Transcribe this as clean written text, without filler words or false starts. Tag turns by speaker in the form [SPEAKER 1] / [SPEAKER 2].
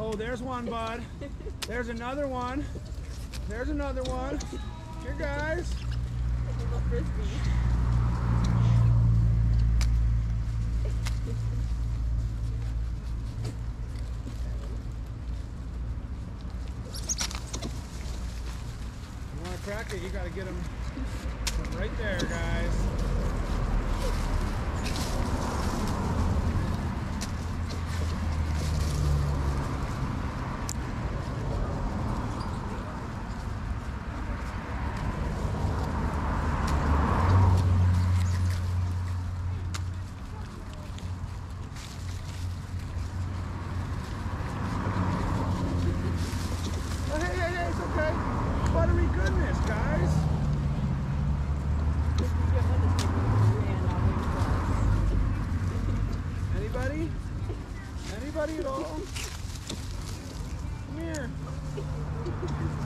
[SPEAKER 1] Oh, there's one, bud. There's another one. There's another one. Here, guys.
[SPEAKER 2] A little frisbee.
[SPEAKER 1] You want to crack it, you got to get them right there, guys. Hey, it's okay. Buttery goodness, guys. Anybody? Anybody at all? Come here.